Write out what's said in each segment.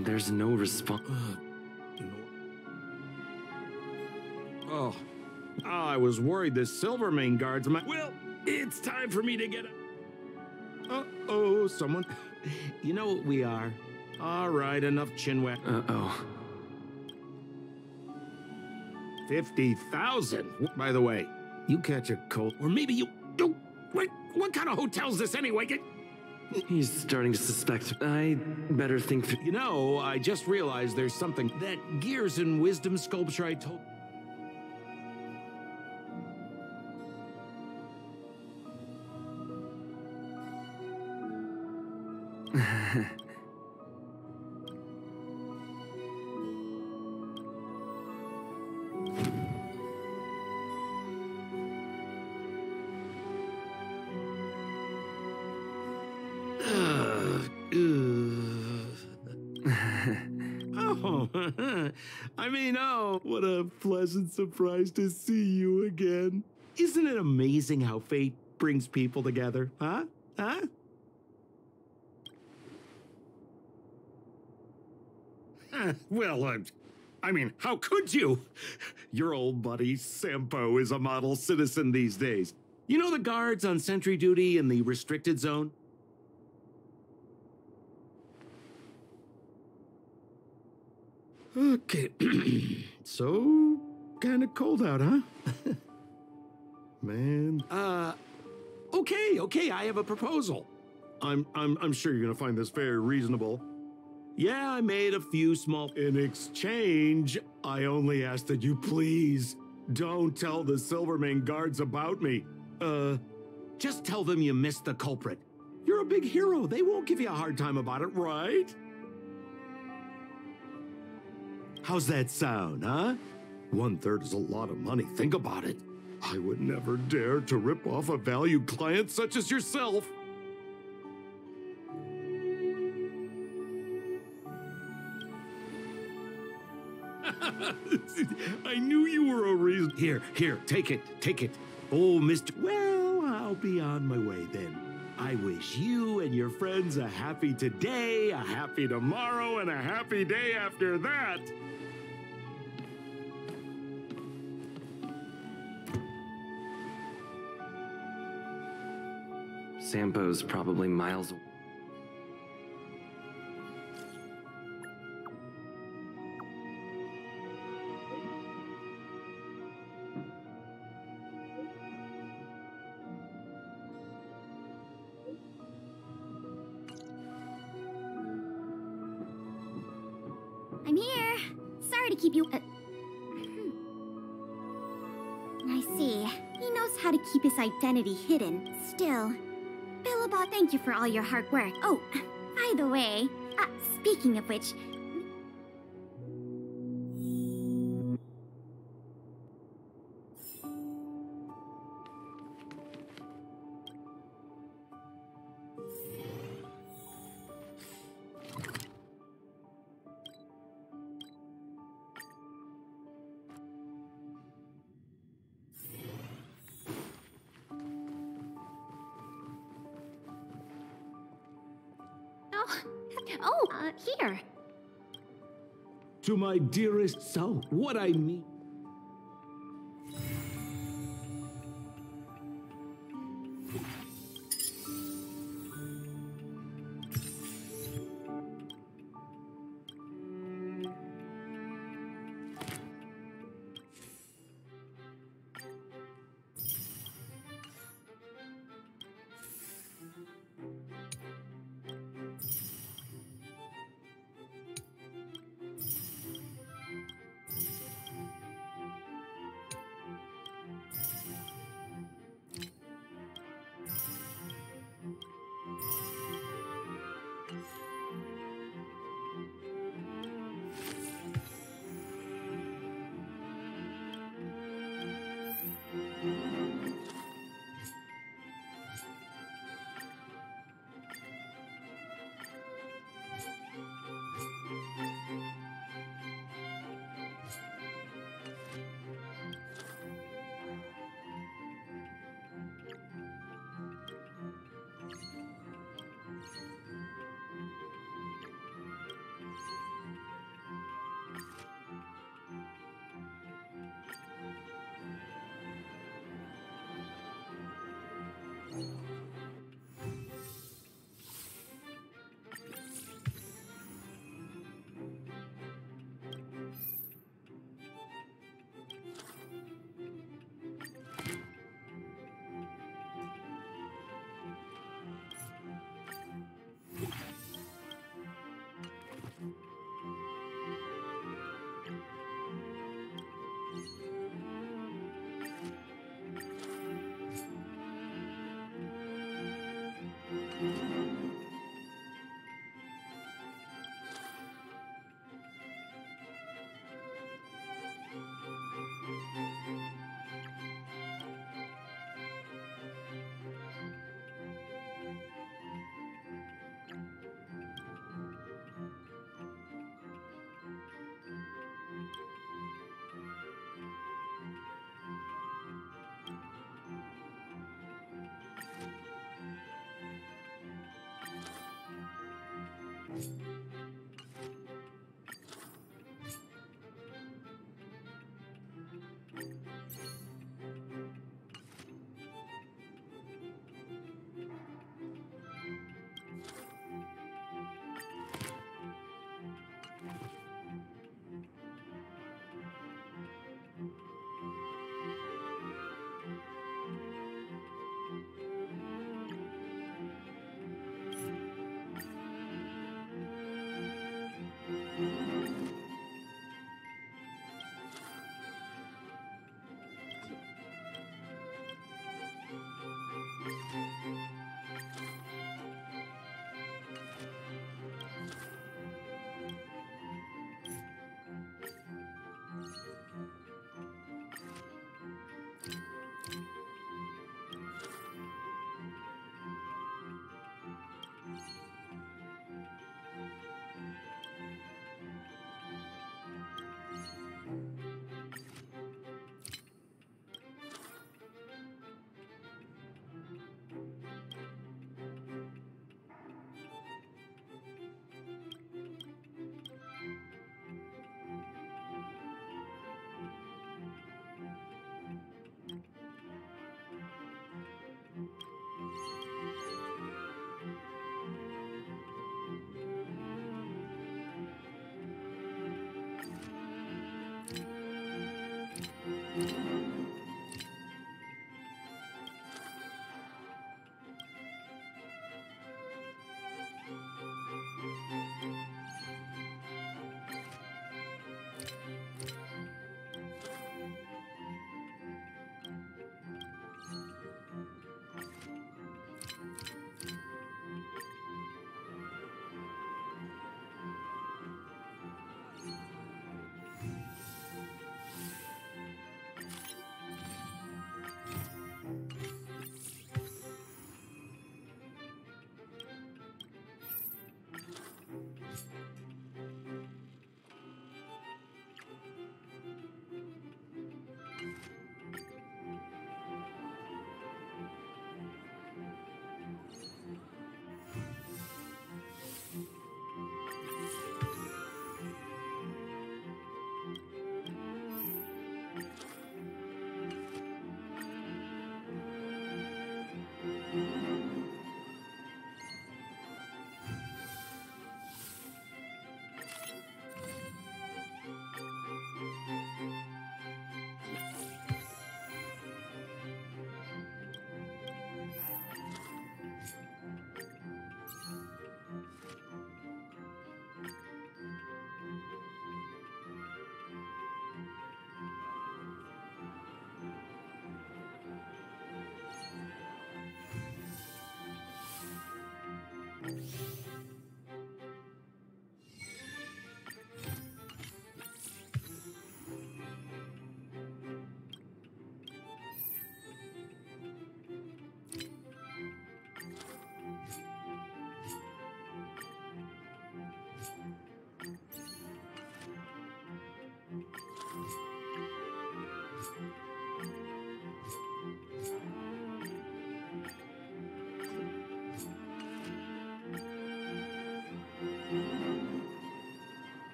There's no response. Oh, I was worried the Silvermane guards might. Well, it's time for me to get. Uh-oh, someone. You know what we are. All right, enough chinwag. Uh-oh. 50,000. By the way, you catch a cold, or maybe you. What kind of hotel's this anyway? He's starting to suspect. I better think through. You know, I just realized there's something that gears and wisdom sculpture I told. What a pleasant surprise to see you again. Isn't it amazing how fate brings people together, huh? Huh? Well, I mean, how could you? Your old buddy Sampo is a model citizen these days. You know the guards on sentry duty in the restricted zone? Okay, so kind of cold out, huh? Man. Okay, I have a proposal. I'm sure you're gonna find this very reasonable. Yeah, I made a few small. In exchange, I only ask that you please don't tell the Silvermane guards about me. Just tell them you missed the culprit. You're a big hero. They won't give you a hard time about it, right? How's that sound, huh? 1/3 is a lot of money. Think about it. I would never dare to rip off a valued client such as yourself. I knew you were a reason. Here, take it. Oh, Mr. Well, I'll be on my way then. I wish you and your friends a happy today, a happy tomorrow, and a happy day after that. Sampo's probably miles away. I'm here. Sorry to keep you. I see. He knows how to keep his identity hidden. Still. Beloblog, thank you for all your hard work. Oh, by the way, speaking of which... here. To my dearest self, what I mean.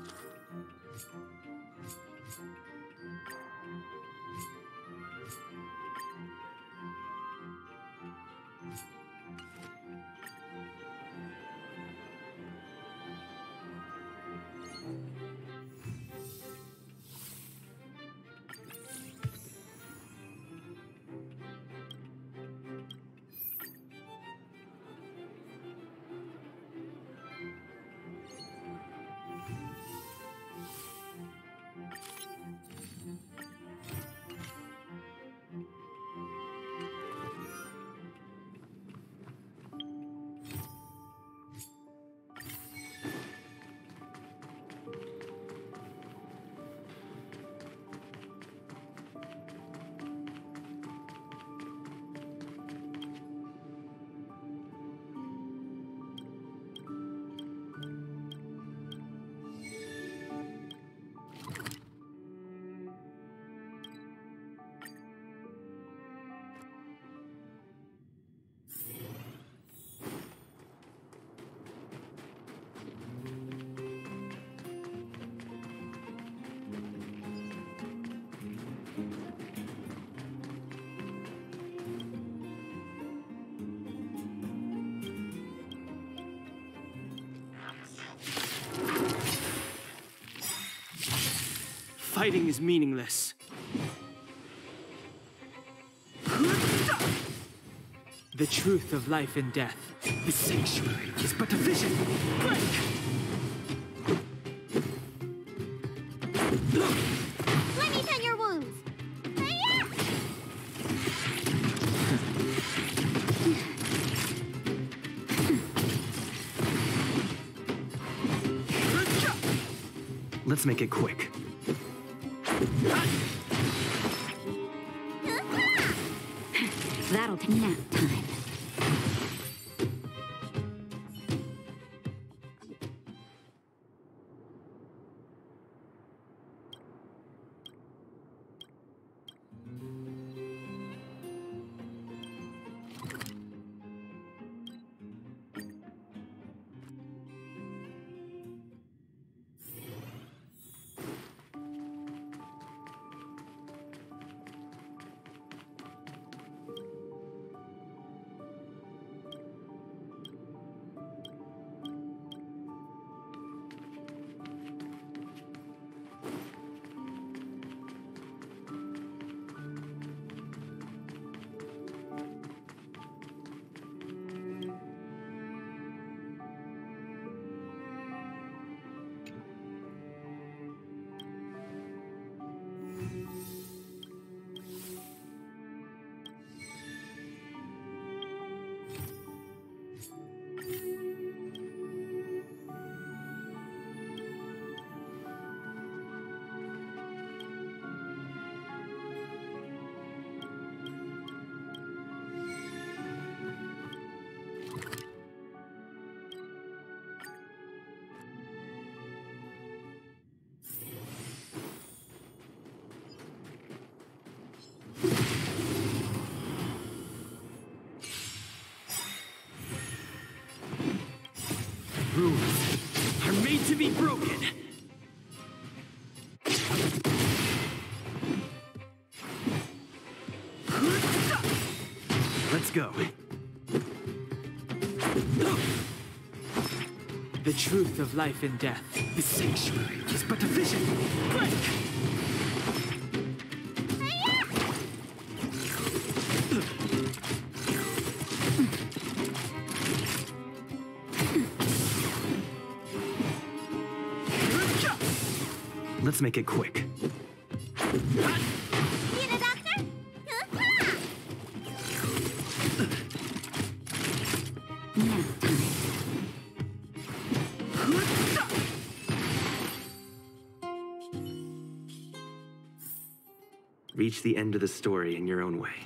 Fighting is meaningless. The truth of life and death. The sanctuary is but a vision. Break! Let me tend your wounds. Hi-ya! Let's make it quick. That'll take nap time. Rules are made to be broken. Let's go. The truth of life and death. The sanctuary is but a vision. Break! Let's make it quick. Need a doctor? Nap time. Reach the end of the story in your own way.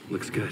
Looks good.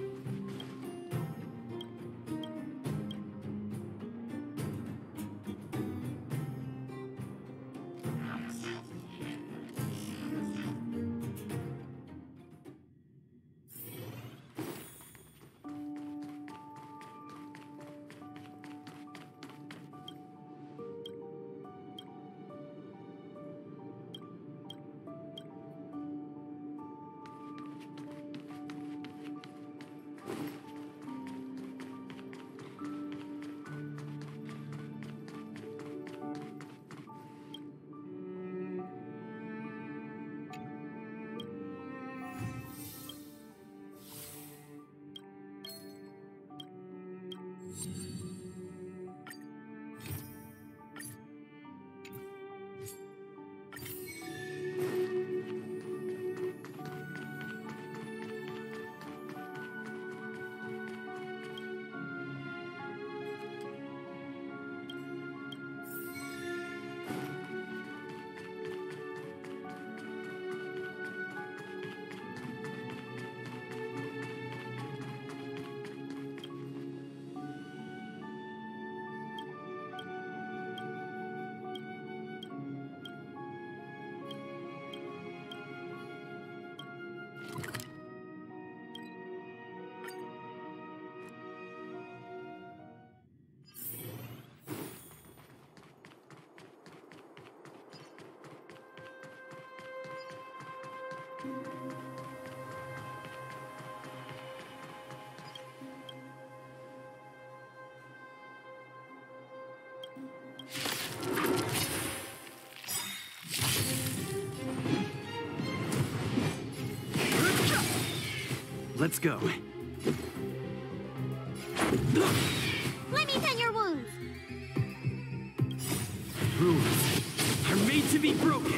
Let's go. Let me tend your wounds. Rules are made to be broken.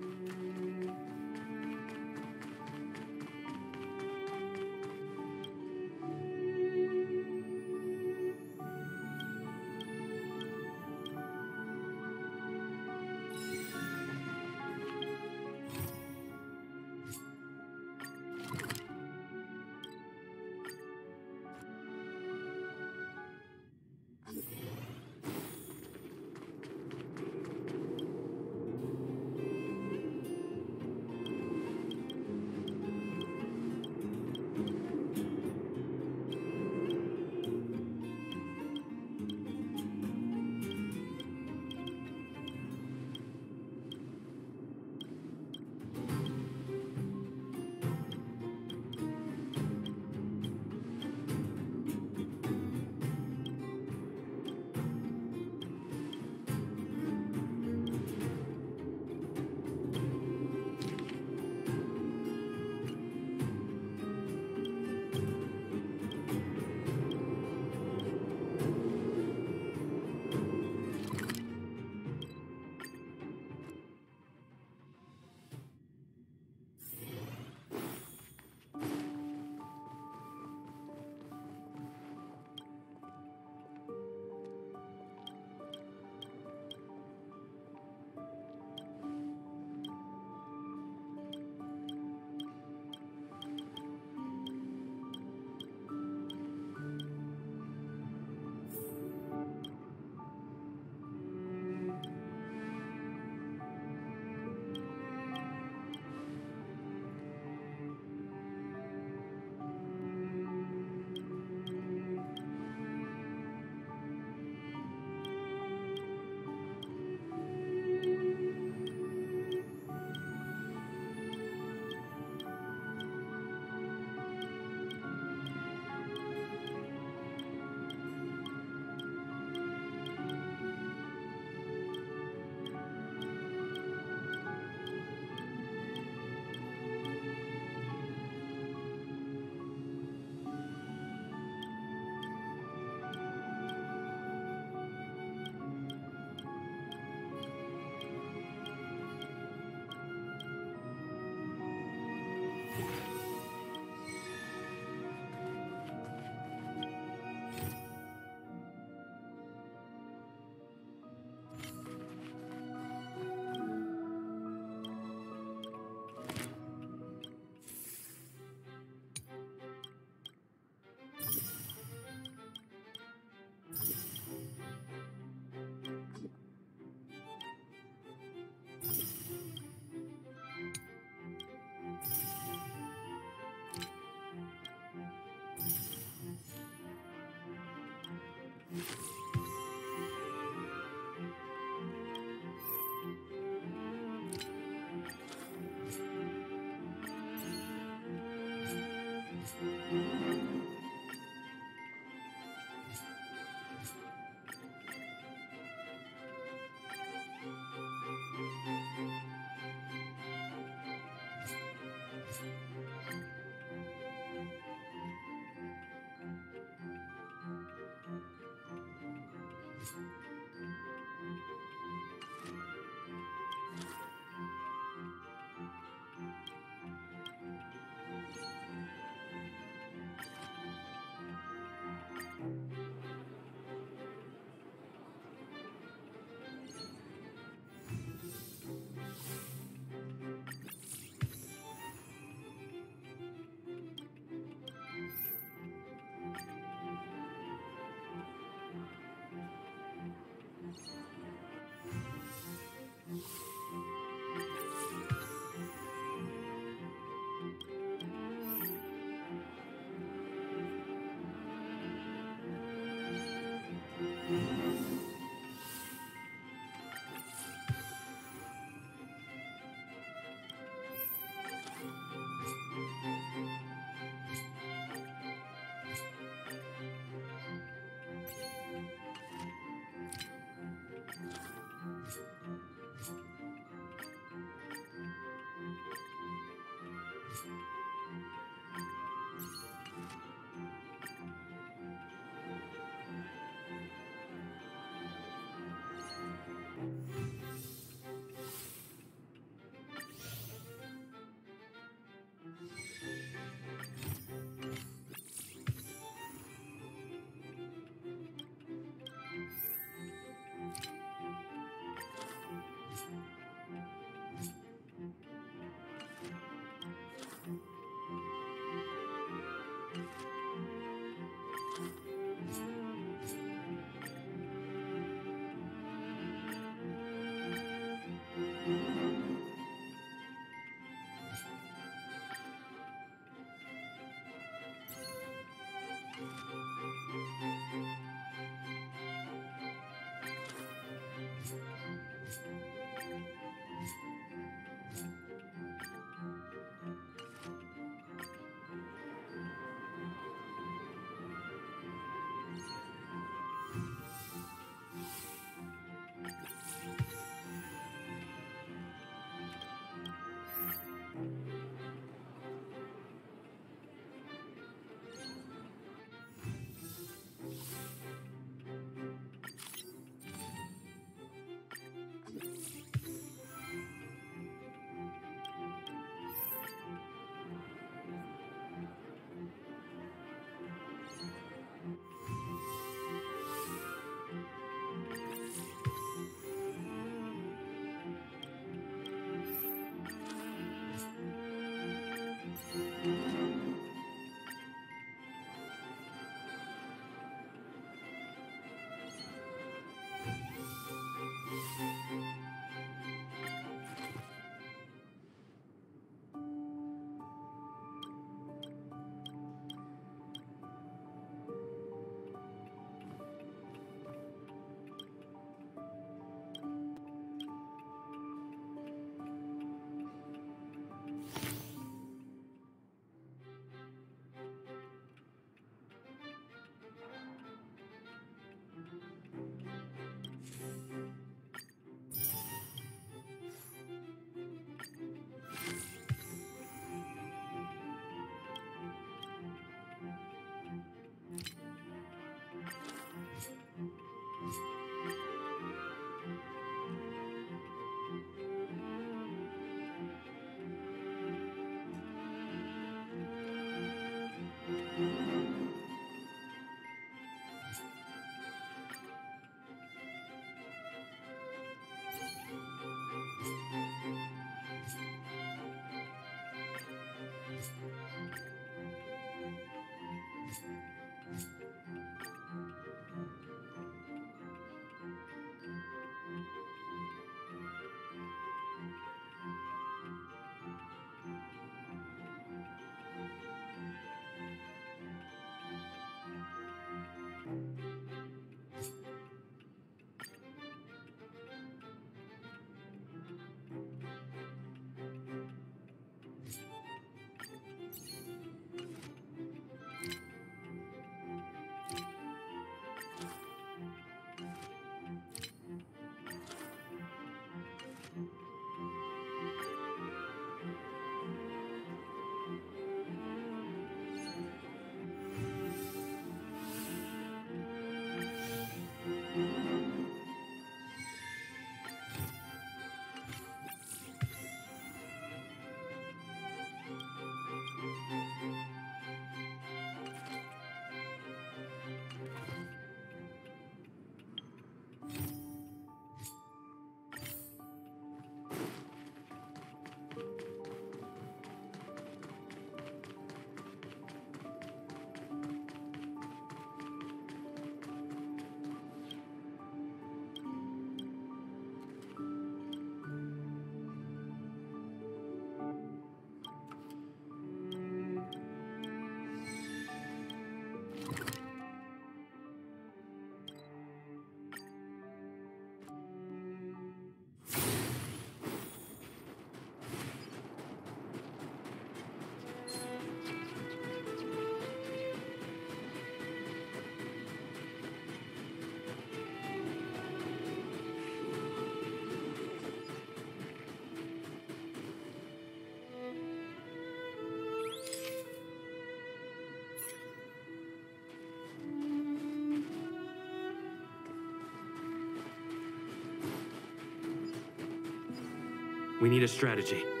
We need a strategy.